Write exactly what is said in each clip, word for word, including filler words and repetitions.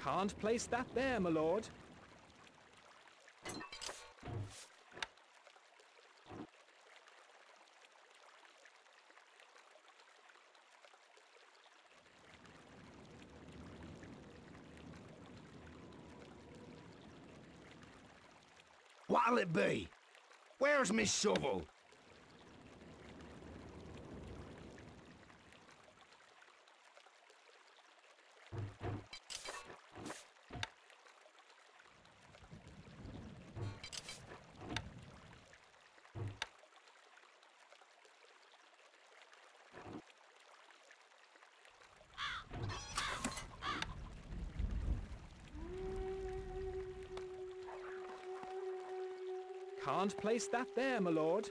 Can't place that there, my lord. What'll it be? Where's me shovel? Can't place that there, my lord.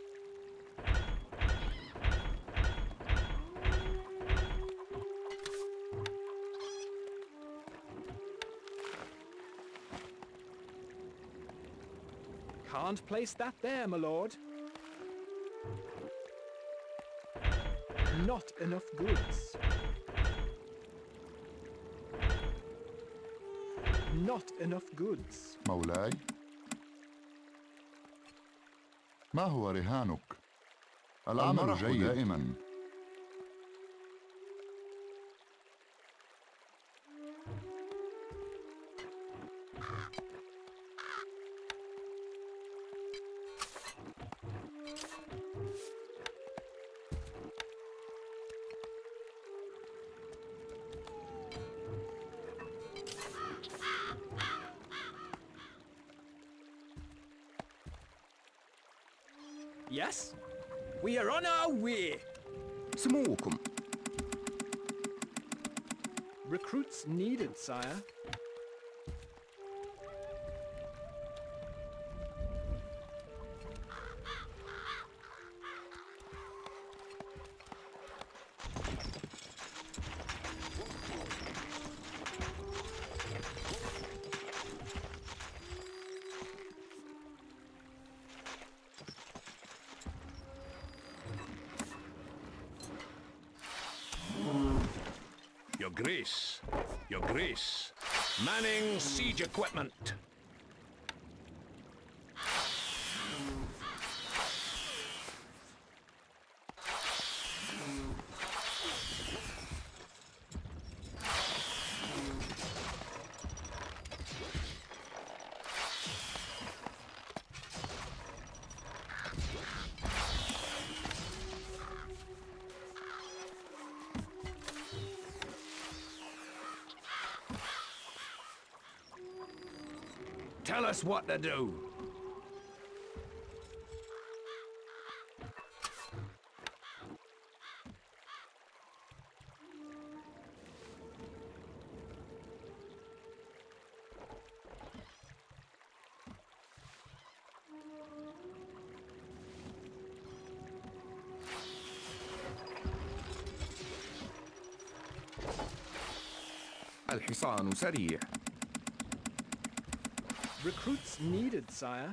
Can't place that there, my lord. Not enough goods. Not enough goods. مولاي، ما هو رهانك؟ العمل جيد دائما. Yes? We are on our way. سموكم. Recruits needed, sire. Your Grace, Your Grace, manning siege equipment. Tell us what to do. الحصان سريع. Recruits needed, sire.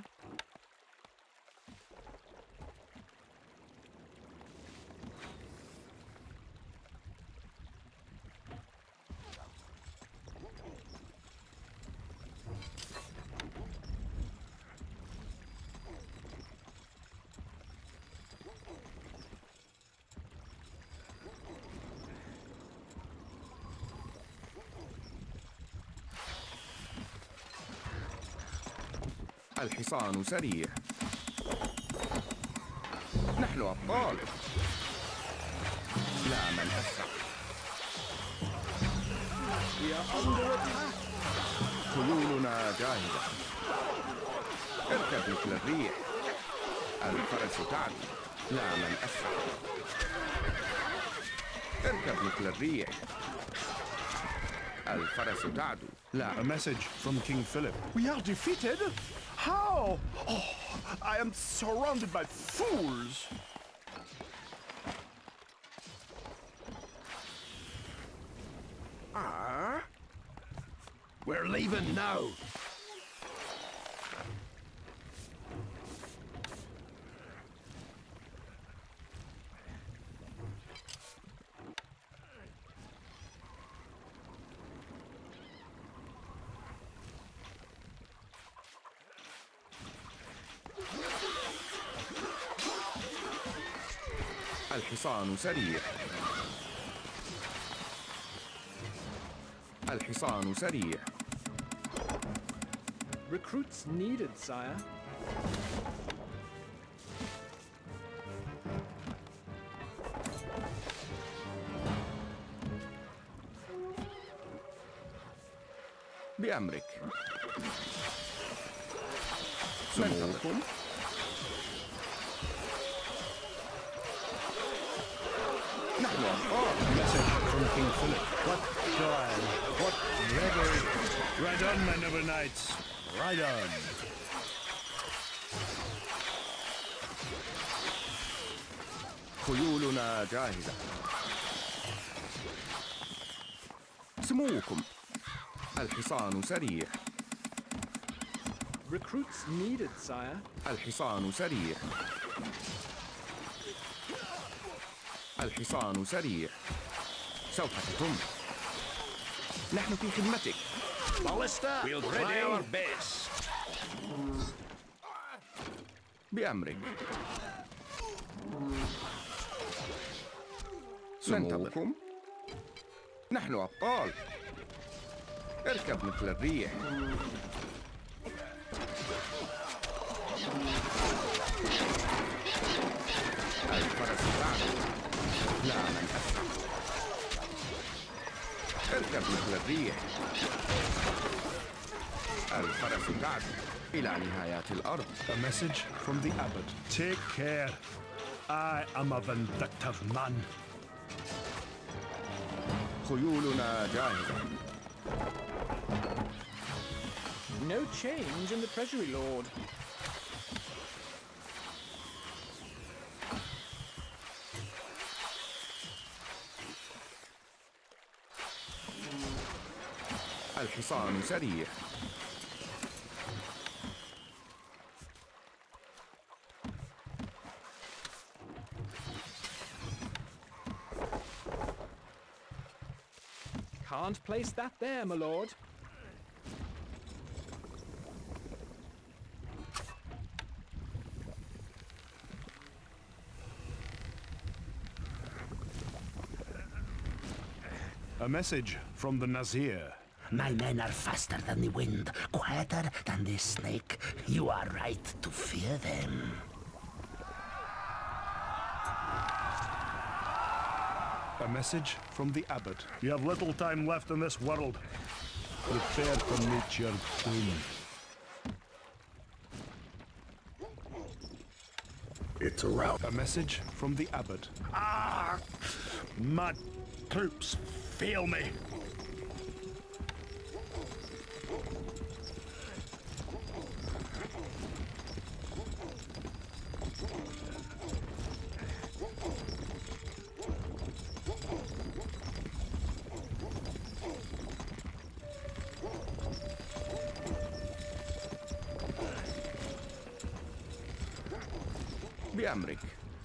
الحصان سريع. نحن أبطال. لا من أسرع. We are under attack. خيولنا جاهزة. اركب مثل الريح. الفرس تعدو. لا من أسرع. اركب مثل الريح. الفرس تعدو. لا. A message from King Philip. We are defeated? How? Oh, I am surrounded by fools. Ah? We're leaving now. الحصان سريع. الحصان سريع. Recruits needed, sire. بأمرك. سموكم. نحن أبطال. Message from King Philip. What joy! What revelry! Ride on, my noble knights! Ride on! خيولنا جاهزة. سموكم. الحصان سريع. Recruits needed, sire. الحصان سريع. الحصان سريع. سوف تتم. نحن في خدمتك. Ballista, we'll try our best. بأمرك. سموكم. نحن أبطال. اركب مثل الريح. الفرس بعد. لا من أسرع. اركب مثل الريح. الفرس بعد. إلى نهايات الأرض. A message from the abbot. Take care. I am a vindictive man. خيولنا جاهزة. No change in the treasury, lord. الحصان سريع. Can't place that there, my lord. A message from the Nazir. My men are faster than the wind, quieter than the snake. You are right to fear them. A message from the abbot. You have little time left in this world. Prepare to meet your doom. It's a rout. A message from the abbot. Ah! My troops fail me. بأمرك.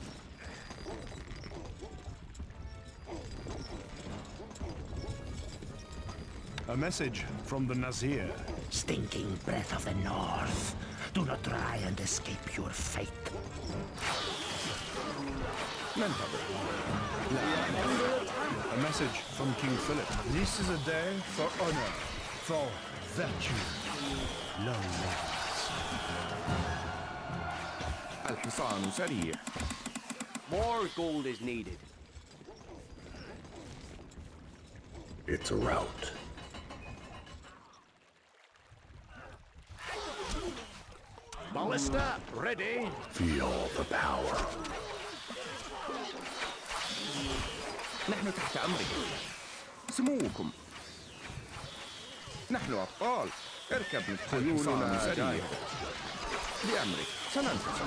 A message from the Nazir. Stinking breath of the north. Do not try and escape your fate. ننتظر. A message from King Philip. This is a day for honor, for virtue. Long lives. الحصان سريع. More gold is needed. It's a rout. Ballista, ready. Feel the power. نحن تحت أمرك. سموكم. نحن أبطال. اركب مثل خيولنا سريع. بأمرك. سننتصر.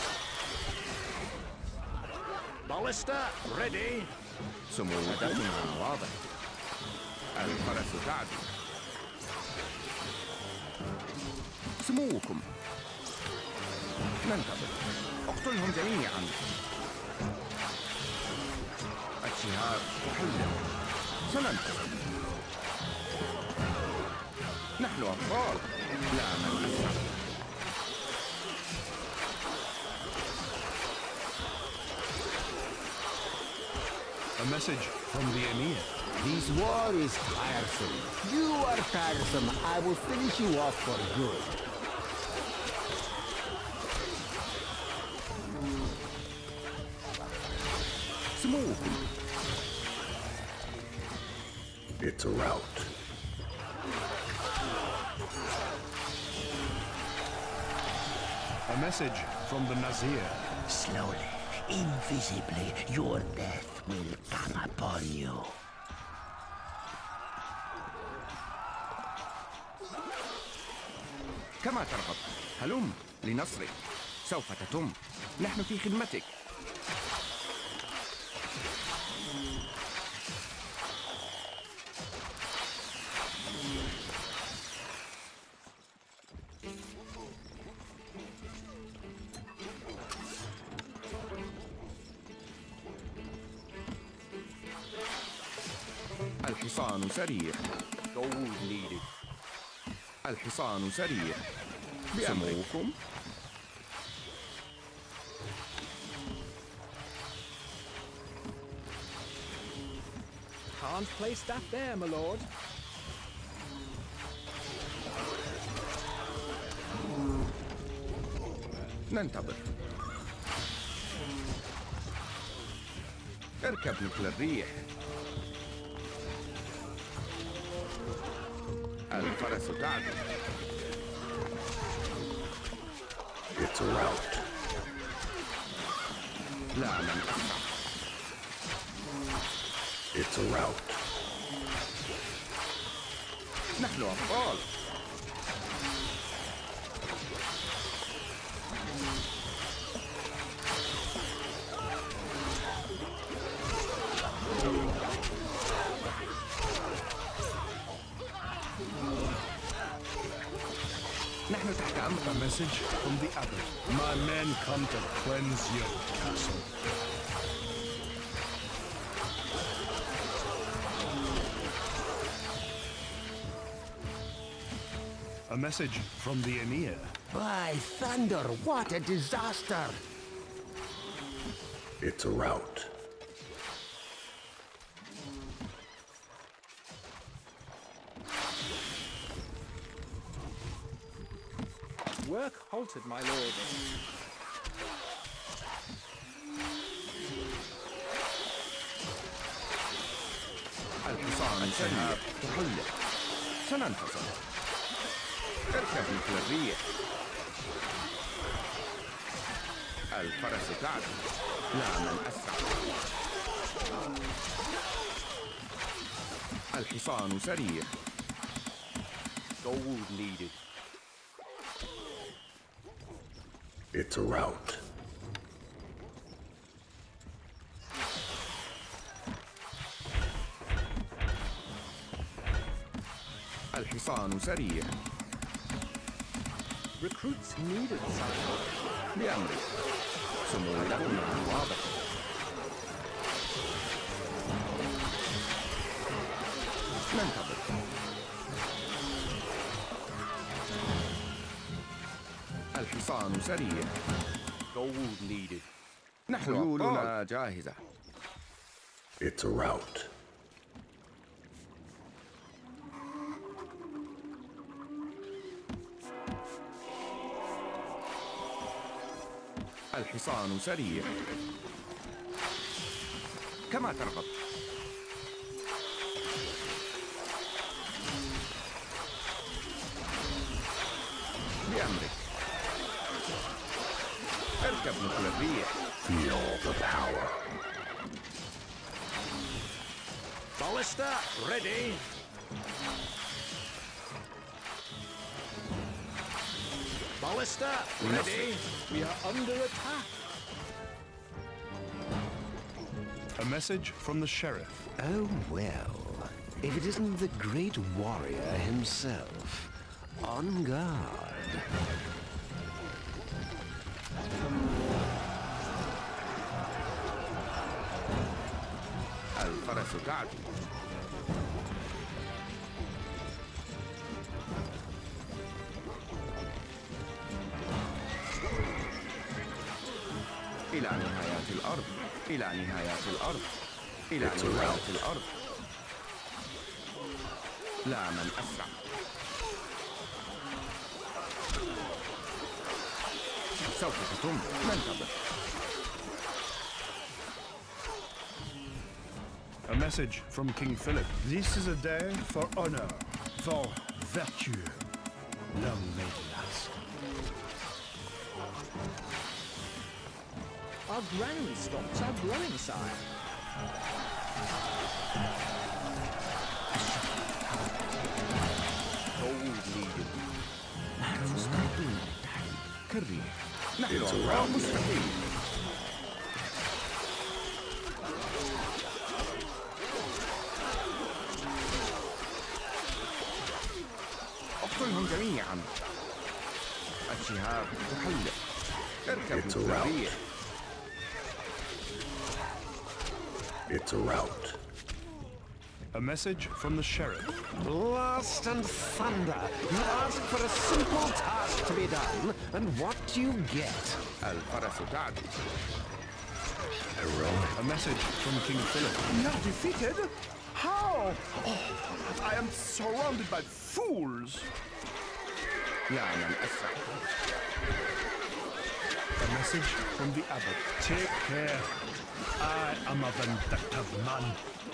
Ballista, ready. سمو هدفنا واضح. الفرس تعدو. سموكم. ننتظر. اقتلهم جميعا. الشهاب تحلق. سننتصر. نحن أبطال. لا من أسرع. A message from the Emir. This war is tiresome. You are tiresome. I will finish you off for good. سموكم. It's a rout. A message from the Nazir. Slowly, invisibly, your death will come upon you. كما ترغب. هلم لنصرك. سوف تتم. نحن في خدمتك. الحصان سريع. Gold needed. الحصان سريع. سموكم. Can't place that there, my lord. ننتظر. اركب مثل الريح. الفرس تعدو. It's a rout. لا من أسرع. It's a rout. نحن أبطال. نحن تحت أمر. A message from the Abbot. My men come to cleanse your castle. A message from the Emir. By thunder, what a disaster! It's a rout. Work halted, my lord. الحصان سريع. تحلق. سننتصر. اركب مثل الريح. الفرس تعدو. لا من أسرع. الحصان سريع. Gold needed. It's a rout. الحصان سريع. Recruits needed, sire. بأمرك. سموكم واضح. ننتظر. الحصان سريع. Gold needed. نحن خيولنا جاهزة. It's a rout. الحصان سريع. كما ترغب. بأمرك. اركب مثل الريح. Feel the power. Ballista, ready. Ballista, ready. We are under attack. A message from the sheriff. Oh, well, if it isn't the great warrior himself, on guard. الفرس تعدو. إلى نهايات الأرض. إلى نهايات الأرض. إلى نهاية الأرض. لا من أسرع. سوف تتم. ننتظر. A message from King Philip. This is a day for honor, for virtue. Long may it last. Our granary stocks are growing, sire. نحن مستعدون للتحديد كالريح. نحن أبطال مستحيل. اقتلهم جميعا. الشهاب تحلق. اركب مثل الريح. It's a rout. A message from the sheriff. Blast and thunder! You ask for a simple task to be done, and what do you get? الفرس تعدو. A message from King Philip. Not defeated? How? Oh, I am surrounded by fools. لا من أسرع. A message from the abbot. Take care. I am a vindictive man.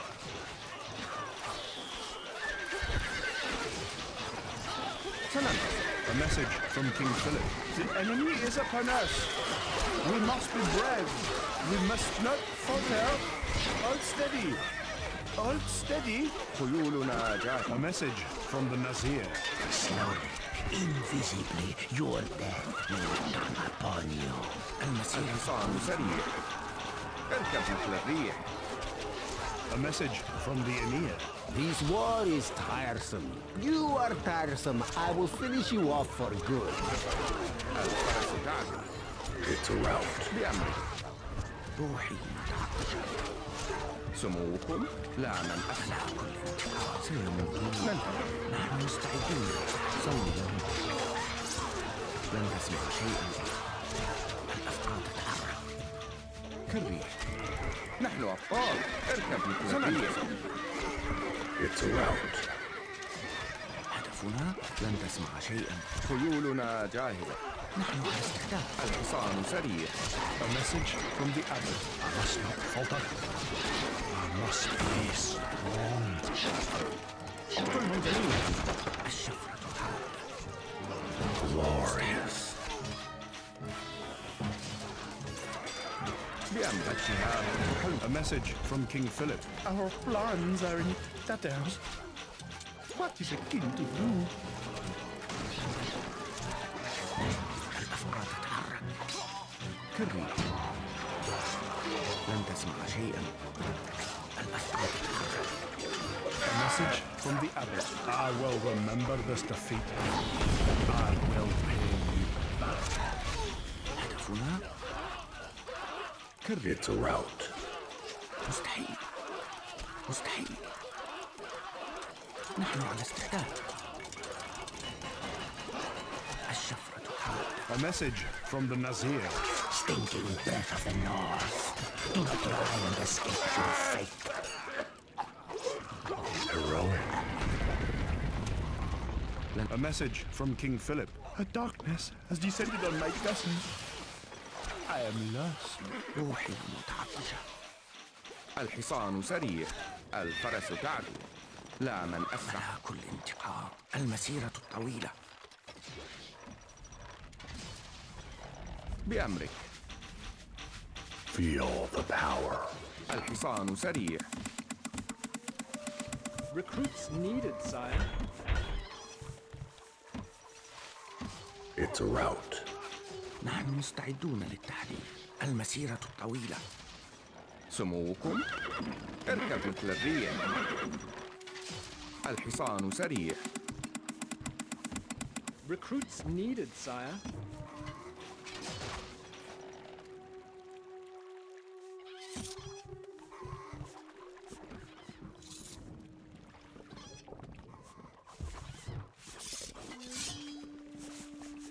A message from King Philip. The enemy is upon us. We must be brave. We must not falter. Hold steady. Hold steady. خيولنا جاهزة. A message from the Nazir. Slowly, invisibly, your death will come upon you. الحصان سريع. اركب مثل الريح. A message from the Emir. This war is tiresome. You are tiresome. I will finish you off for good. الفرس تعدو. It's a rout. بأمرك. روحي متعطشة. سموكم لا من أسرع. سيموتون. ننتظر. نحن مستعدون. صلوا. لن تسمع شيئا. الأفعال تتحرك. كالريح. نحن أبطال. اركب مثل الريح. It's a rout. هدفنا لن تسمع شيئا. خيولنا جاهزة. نحن على استعداد. الحصان سريع. A message from the abbot. I must not falter. I must be strong. اقتلهم جميعا. الشفرة حاد. Glorious. بأمرك. الشهاب تحلق. A message from King Philip. Our plans are in tatters. What is a king to do? الأفعال تتحرك. كالريح. لن تسمع شيئا. الأفعال تتحرك. A message from the abbot. I will remember this defeat. I will pay you back. هدفنا كالريح. It's a rout. مستحيل. مستحيل. نحن على استعداد. الشفرة حاد. A message from the Nazir. Stinking breath of the north. Do not try and escape your fate. Heroic. A message from King Philip. A darkness has descended on my castle. I am lost. روحي متعطشة. الحصان سريع. الفرس تعدو. لا من أسرع. كل انتقام. المسيرة الطويلة. بأمرك. Feel the power. الحصان سريع. Recruits needed, sire. It's a rout. نحن مستعدون للتحديد. المسيرة الطويلة. سموكم اركب مثل الريح. الحصان سريع. Recruits needed, sire.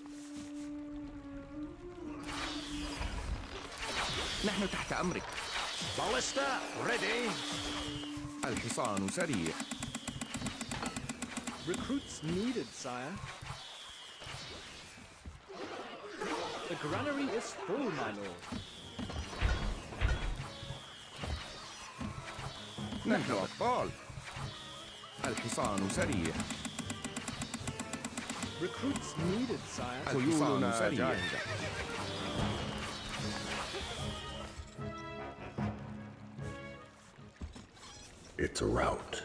نحن تحت أمرك. Ballista ready. الحصان سريع. Recruits needed, sire. The granary is full, my lord. نحن أبطال. الحصان سريع. Recruits needed, sire. الحصان سريع. It's a rout.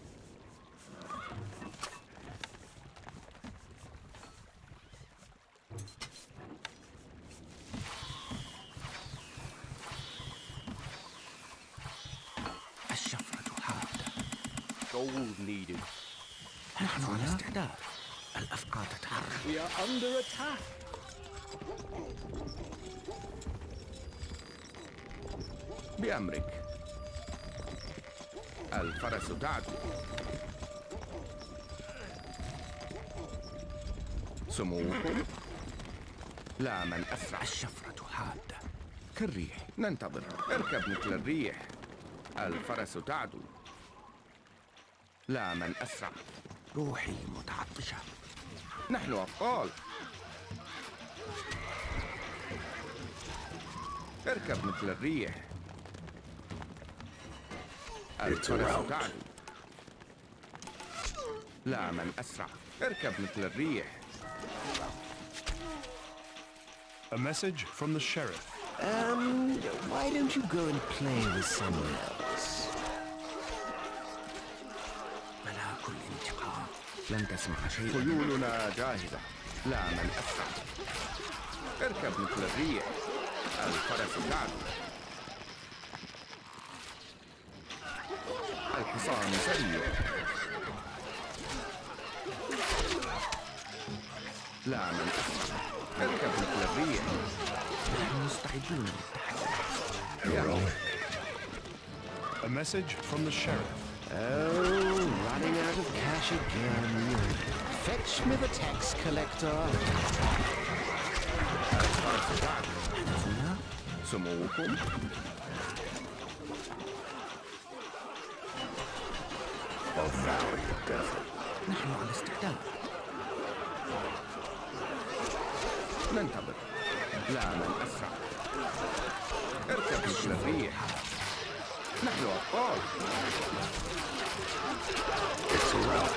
الشفرة حادة. Gold needed. نحن على استعداد. الأفقار تتحرك. We are under attack. بأمرك. الفرس تعدو. سموكم. لا من أسرع. الشفرة حادة. كالريح. ننتظر. اركب مثل الريح. الفرس تعدو. لا من أسرع. روحي متعطشة. نحن أبطال. اركب مثل الريح. الفرس تعدو. لا من أسرع. اركب مثل الريح. A message from the sheriff. Um, why don't you go and play with someone else? ملاك الانتقام. لن تسمع شيئا. خيولنا جاهزة. لا من أسرع. اركب مثل الريح. الفرس تعدو. الحصان سريع. لا من أسرع. اركب مثل الريح. نحن مستعدون للتحدي. A message from the sheriff. Oh, running out of cash again. Fetch me the tax collector. الفرس تعدو. سموكم. A valley of death. نحن على استعداد. ننتظر. لا من أسرع. اركب مثل الريح. نحن أبطال. It's a rout.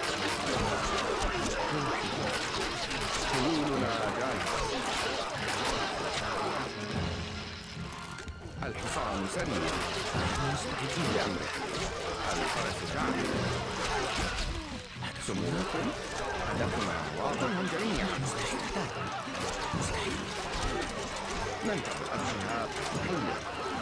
خيولنا جاهزة. الحصان سريع. بأمرك. الفرس تعدو. سموكم. هدفنا واضح جميعا. مستحيل. ننتظر الشهاب. هيا.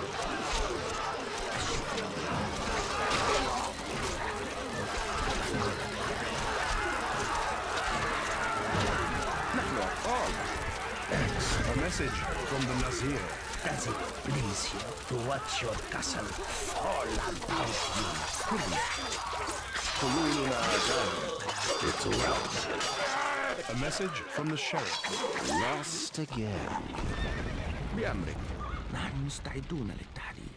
نحن أبطال. A message from the Nazir. Does it please you to watch your castle fall about you? خيولنا جاهزة. It's a rout. A message from the sheriff. Lost again. بأمرك. نحن مستعدون للتحدي.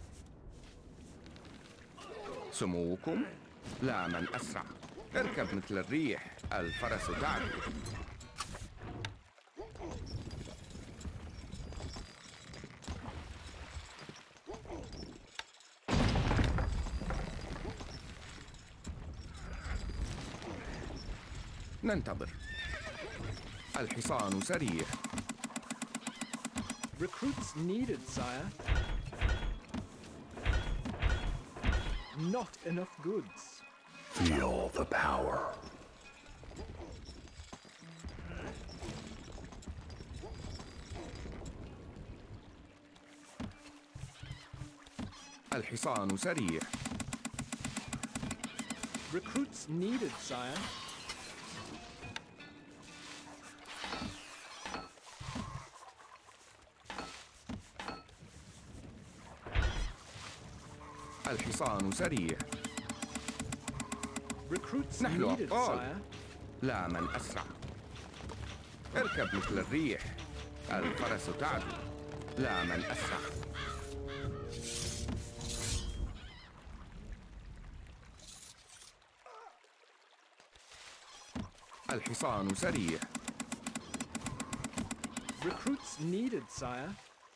سموكم. لا من أسرع. اركب مثل الريح. الفرس تعدو. ننتظر. الحصان سريع. Recruits needed, sire. Not enough goods. Feel the power. الحصان سريع. Recruits needed, sire. الحصان سريع. Recruits نحن needed, أبطال. sire. لا من أسرع. اركب مثل الريح. الفرس تعدو. لا من أسرع. الحصان سريع. Recruits needed, sire.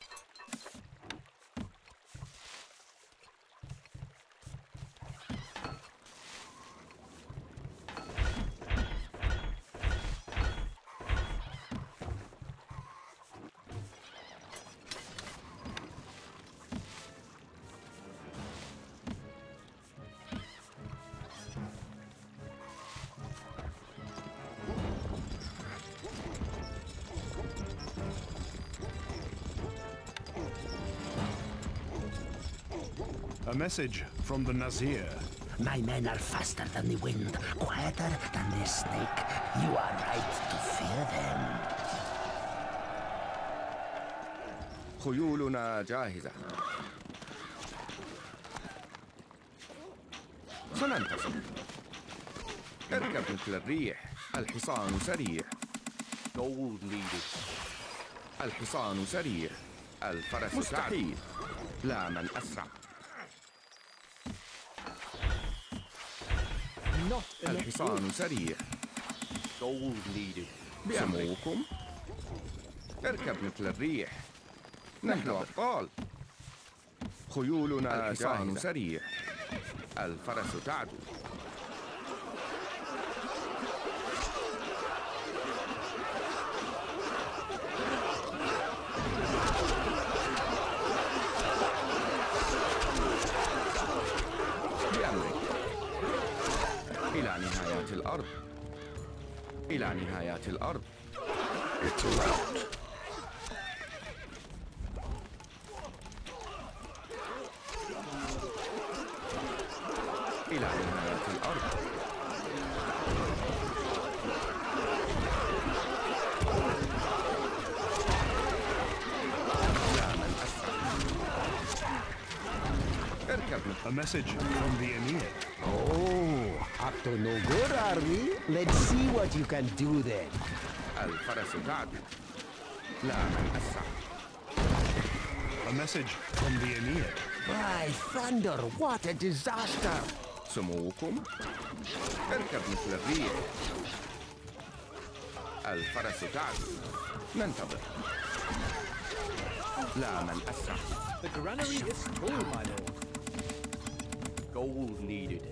A message from the Nazir. My men are faster than the wind, quieter than the snake. You are right to fear them. خيولنا جاهزة. سننتصر. اركب مثل الريح. الحصان سريع. Gold needed. الحصان سريع. الفرس مستحيل. لا من أسرع. الحصان سريع. Gold needed. بأمركم. اركب مثل الريح. نحن أبطال. خيولنا جاهزة. سريع. الفرس تعدو. بأمرك. إلى نهايات الأرض. إلى نهايات الأرض. It's a rout. إلى نهايات الأرض. لا من أسرع. اركب. A message from the Emir. Oh, up to no good, are we? Let's see what you can do then. الفرس تعدو. لا من أسرع. A message from the Emir. By thunder, what a disaster! سموكم. اركب مثل الريح. الفرس تعدو. ننتظر. لا من أسرع. The granary is full, my lord. Gold needed.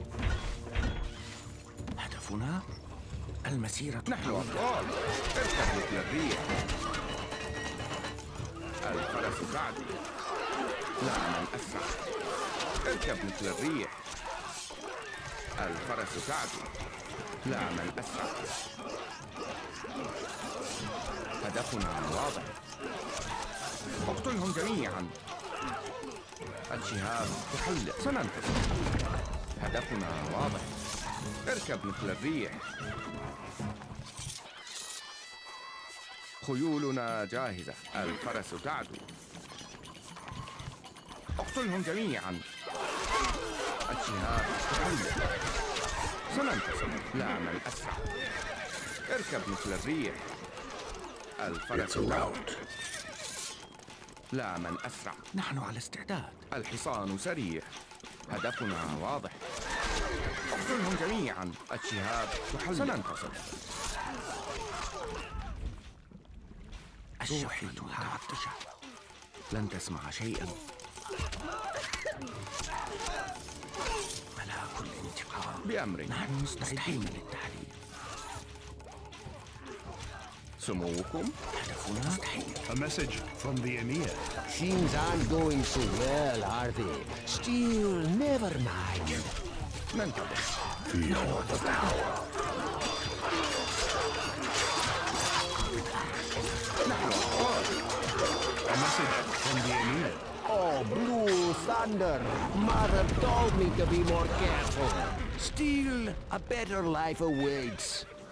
هدفنا المسيرة. نحن أبطال. اركب مثل الريح. الفرس تعدو. لا من أسرع. اركب مثل الريح. الفرس تعدو. لا من أسرع. هدفنا واضح. اقتلهم جميعا. الشهاب تحلق. سننتصر. هدفنا واضح. اركب مثل الريح. خيولنا جاهزة. الفرس تعدو. اقتلهم جميعا. الشهاب تحلق. سننتصر. لا من أسرع. اركب مثل الريح. الفرس تعدو. لا من أسرع. نحن على استعداد. الحصان سريع. هدفنا واضح. اقتلهم جميعا. الشهاب تحلق. سننتصر. الشحنة متعطشة. لن تسمع شيئا. ملاك الانتقام. بأمرك. نحن مستعدين للتحرير. سموكم. هدفنا مستحيل. A message from the Emir. Things aren't going so well, are they? Still, never mind. ننتظر. Feel the power. نحن أبطال. A message from the Emir. Oh, blue thunder! Mother told me to be more careful. Still, a better life awaits.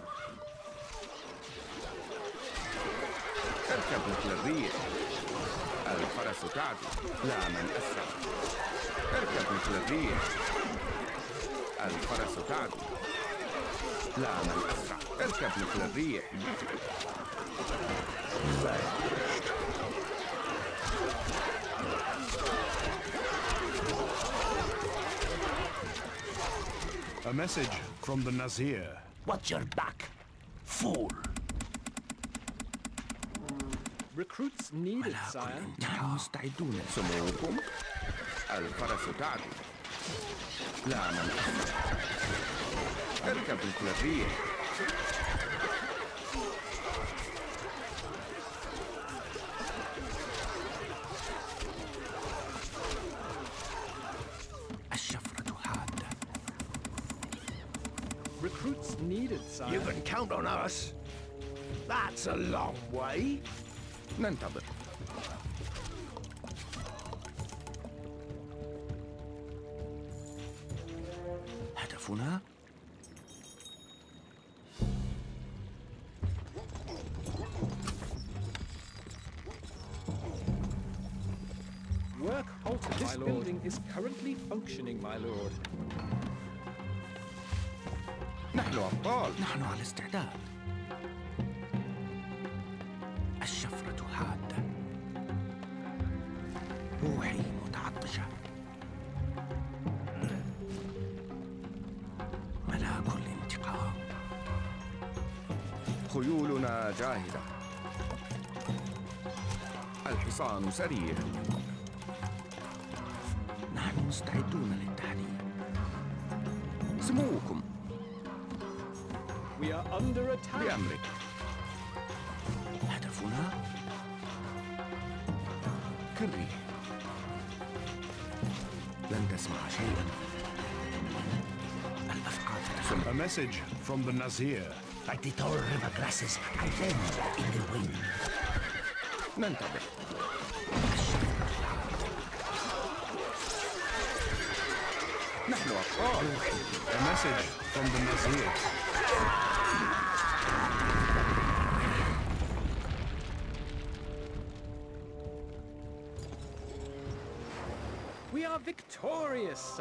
اركب مثل الريح. الفرس تعدو. لا من أسرع. اركب مثل الريح. الفرس تعدو. لا من أسرع. اركب مثل الريح. A message from the Nazir. Watch your back. fool. Recruits needed, sire. نحن مستعدون. سموكم؟ الفرس تعدو. لا من أسرع. اركب مثل الريح. الشفرة حادة. Recruits needed, sire. You can count on us. That's a long way. ننتظر. هدفنا Work halted. This building is currently functioning, my lord. نحن أبطال. نحن على استعداد. الشفرة حادة. روحي متعطشة. ملاك الانتقام. خيولنا جاهزة. الحصان سريع. نحن مستعدون للتحرير. سموكم. We are under attack. بأمرك. هدفنا كالريح. لن تسمع شيئا. الأفعال تتحرك. A message from the Nazir. Like the tall river grasses, I bend in the wind. ننتظر. نحن أبطال. A message from the Nazir. We are victorious,